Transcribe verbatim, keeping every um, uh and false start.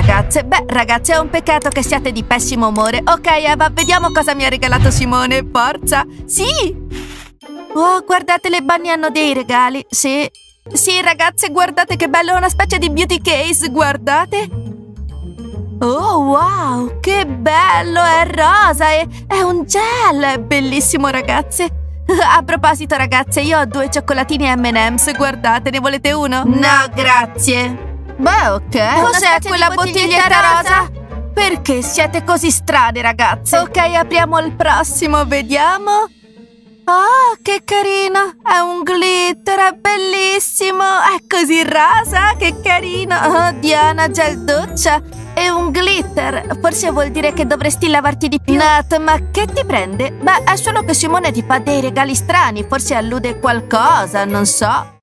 ragazze. Beh, ragazze, è un peccato che siate di pessimo umore. Ok, Eva, vediamo cosa mi ha regalato Simone. Forza! Sì! Oh, guardate, le bunny hanno dei regali. Sì. Sì, ragazze, guardate che bello, è una specie di beauty case, guardate. Oh, wow, che bello, è rosa, è, è un gel, è bellissimo, ragazze. A proposito, ragazze, io ho due cioccolatini M and M's, guardate, ne volete uno? No, grazie. Beh, ok. Cos'è quella bottiglietta rosa? Perché siete così strane, ragazze? Ok, apriamo il prossimo, vediamo. Oh, che carino! È un glitter, è bellissimo! È così rosa, che carino! Oh, Diana, gel doccia! È un glitter! Forse vuol dire che dovresti lavarti di più. Nat, ma che ti prende? Beh, è solo che Simone ti fa dei regali strani, forse allude a qualcosa, non so.